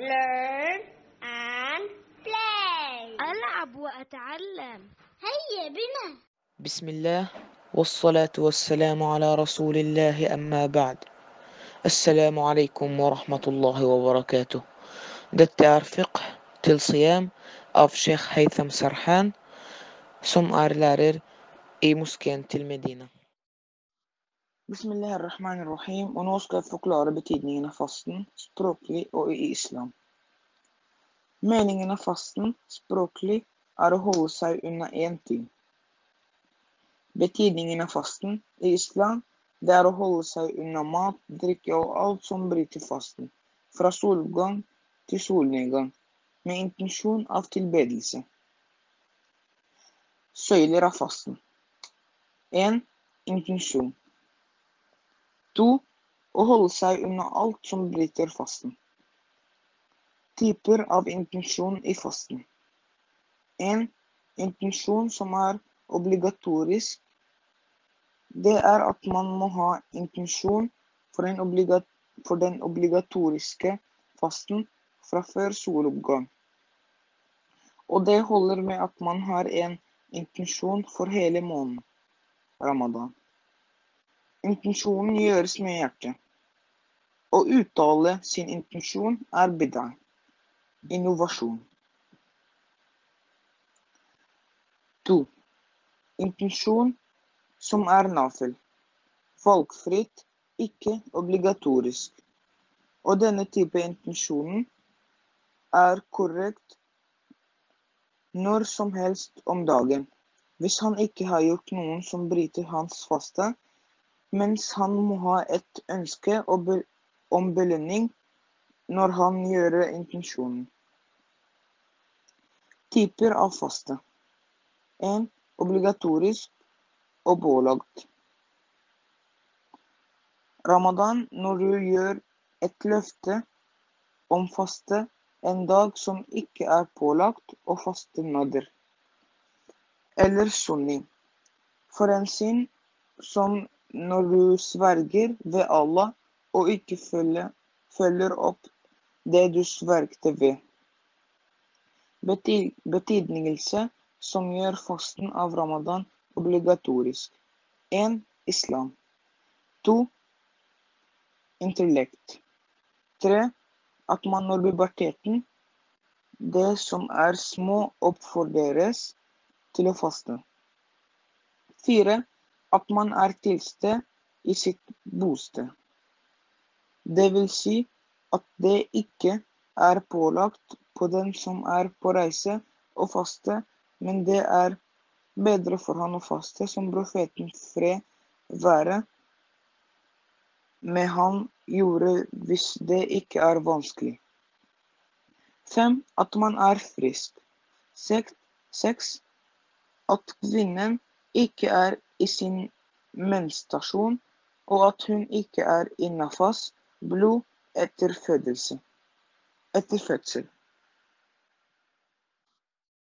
learn and play. ألعب وأتعلم. هيا بنا. بسم الله والصلاة والسلام على رسول الله أما بعد. السلام عليkum warahmatullahi wabarakatuh. Dette fiqh til siyam av Sheikh Haytham Sarhan, som lærer i moskeen til Medina. Bismillahirrahmanirrahim, og nå skal jeg forklare betydningen av fasten, språklig og i islam. Meningen av fasten, språklig, å holde seg unna én ting. Betydningen av fasten i islam, det å holde seg unna mat, drikke og alt som bryter fasten, fra soloppgang til solnedgang, med intensjon av tilbedelse. Søyler av fasten. 1. Intensjon. 2. Å holde seg unna alt som bryter fasten. Typer av intensjon i fasten. 1. Intensjon som obligatorisk. Det at man må ha intensjon for den obligatoriske fasten fra før soloppgang. Og det holder med at man har en intensjon for hele måneden, Ramadan. Intensjonen gjøres med hjertet. Å uttale sin intensjon bid'a, innovasjon. 2. Intensjon som nafil, valgfritt, ikke obligatorisk. Og denne type intensjonen korrekt når som helst om dagen, hvis han ikke har gjort noen som bryter hans faste, mens han må ha et ønske om belønning når han gjør intensjonen. Typer av faste. 1. Obligatorisk og pålagt. Ramadan, når du gjør et løfte om faste en dag som ikke pålagt og faste nadr. Eller sunni. For en synd som når du sverger ved Allah og ikke følger opp det du svergte ved. Betydelse som gjør fasten av Ramadan obligatorisk. 1. Islam. 2. Intellekt. 3. At man når puberteten, det som små oppfordres til å faste. 4. At man til sted i sitt bosted. Det vil si at det ikke pålagt på den som på reise å faste, men det bedre for han å faste, som profeten fred være med han gjorde hvis det ikke vanskelig. 5. At man frisk. 6. At kvinnen ikke i sin menstruasjon, og at hun ikke i nafas, blod etter fødsel.